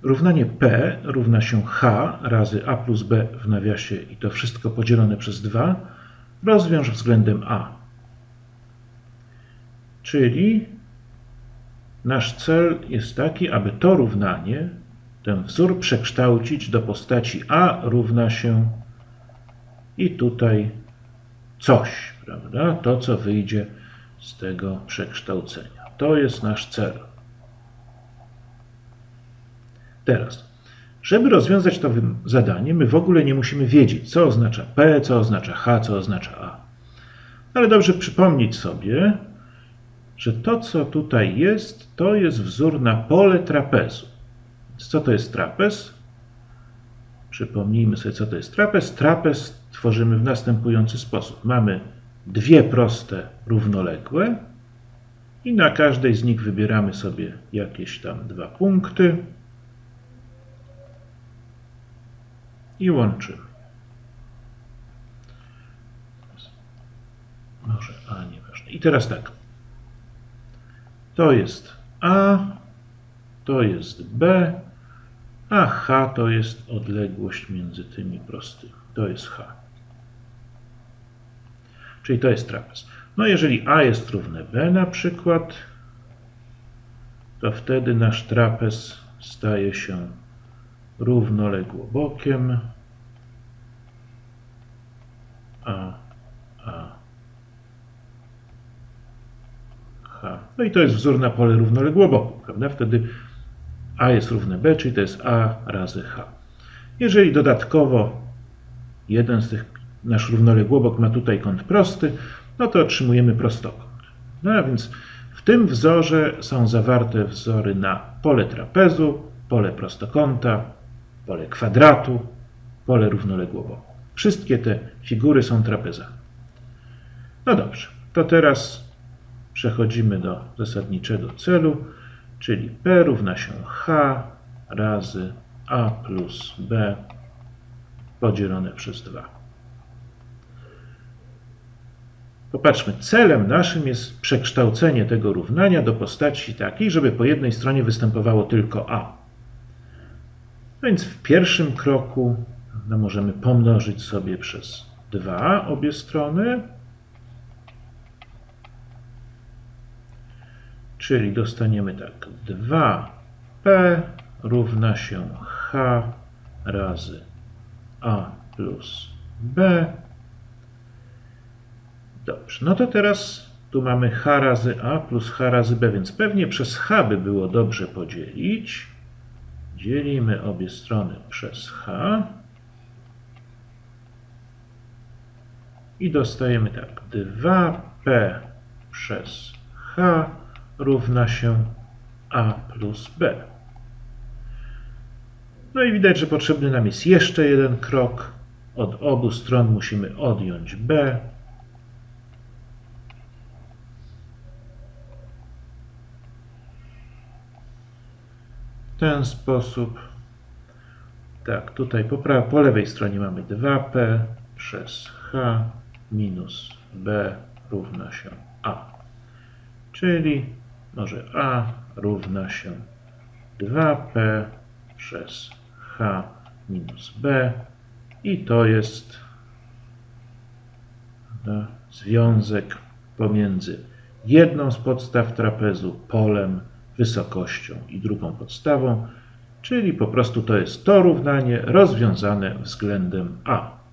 Równanie P równa się H razy A plus B w nawiasie i to wszystko podzielone przez 2 rozwiąż względem A. Czyli nasz cel jest taki, aby to równanie, ten wzór przekształcić do postaci A równa się i tutaj coś, prawda? To, co wyjdzie z tego przekształcenia. To jest nasz cel. Teraz, żeby rozwiązać to zadanie, my w ogóle nie musimy wiedzieć, co oznacza P, co oznacza H, co oznacza A. Ale dobrze przypomnieć sobie, że to, co tutaj jest, to jest wzór na pole trapezu. Więc co to jest trapez? Przypomnijmy sobie, co to jest trapez. Trapez tworzymy w następujący sposób. Mamy dwie proste równoległe i na każdej z nich wybieramy sobie jakieś tam 2 punkty i łączymy. Może A, nieważne. I teraz tak. To jest A, to jest B, a H to jest odległość między tymi prostymi. To jest H. Czyli to jest trapez. No jeżeli A jest równe B na przykład, to wtedy nasz trapez staje się równoległobokiem H. No i to jest wzór na pole równoległoboku, prawda? Wtedy A jest równe B, czyli to jest A razy H. Jeżeli dodatkowo jeden z tych, nasz równoległobok ma tutaj kąt prosty, no to otrzymujemy prostokąt. No a więc w tym wzorze są zawarte wzory na pole trapezu, pole prostokąta, pole kwadratu, pole równoległoboku. Wszystkie te figury są trapezami. No dobrze, to teraz przechodzimy do zasadniczego celu, czyli P równa się H razy A plus B podzielone przez 2. Popatrzmy, celem naszym jest przekształcenie tego równania do postaci takiej, żeby po jednej stronie występowało tylko A. No więc w pierwszym kroku możemy pomnożyć sobie przez 2 obie strony, czyli dostaniemy tak, 2P równa się H razy A plus B. Dobrze, no to teraz tu mamy H razy A plus H razy B, więc pewnie przez H by było dobrze podzielić. Dzielimy obie strony przez H. I dostajemy tak, 2P przez H równa się A plus B. No i widać, że potrzebny nam jest jeszcze jeden krok. Od obu stron musimy odjąć B. W ten sposób. Tak, tutaj po lewej stronie mamy 2P przez H minus B równa się A. Czyli może A równa się 2P przez H minus B i to jest związek pomiędzy jedną z podstaw trapezu, polem, wysokością i drugą podstawą, czyli po prostu to jest to równanie rozwiązane względem A.